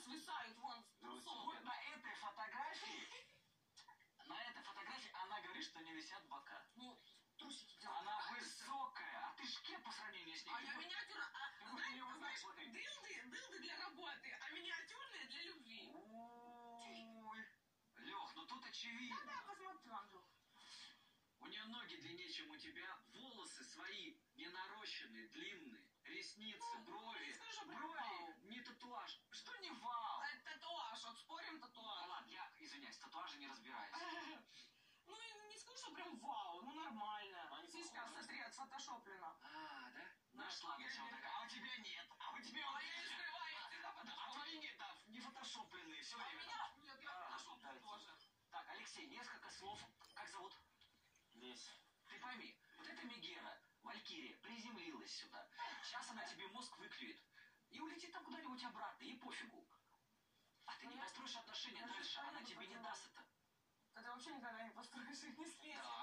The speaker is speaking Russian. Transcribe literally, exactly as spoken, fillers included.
свисают вон с трусов. Вот на этой фотографии, на этой фотографии она говорит, что не висят бока. Ну, трусики делают. Она высокая, а ты ж кем по сравнению с ней? А я миниатюра. А, Ты знаешь, не узнаешь, знаешь, смотри. дылды, дылды для работы, а миниатюрные для любви. Ой, Лех, ну тут очевидно. Да-да, посмотрю, Андрюх. У нее ноги длиннее, чем у тебя, волосы свои не нарощенные, длинные, ресницы, Ну, брови, не скажу, что прям брови, вау. не татуаж. Что не вау? А, татуаж, вот спорим татуаж. Ну ладно, я, извиняюсь, татуажи не разбираюсь. Ну, и не скажу, что прям вау, ну нормально. Ну, они Сиська, похожи. смотри, отфотошоплена. А, да? Нашла Я для чего не- такая. А у тебя нет. А у тебя... А я не скрываю, я всегда А фотошоплю. твои нет, да, не фотошопленные, все А время. меня? Нет, я А, фотошоплю дайте. тоже. Так, Алексей, несколько слов. Как зовут? Лесь. Ты пойми, вот эта Мегера, Валькирия, приземлилась сюда. Сейчас она тебе мозг выклюет. И улетит там куда-нибудь обратно, и пофигу. А ты не Ну, построишь отношения я дальше, же она поеду тебе не потом. даст это. Ты вообще никогда не построишь их, не слезешь. Да,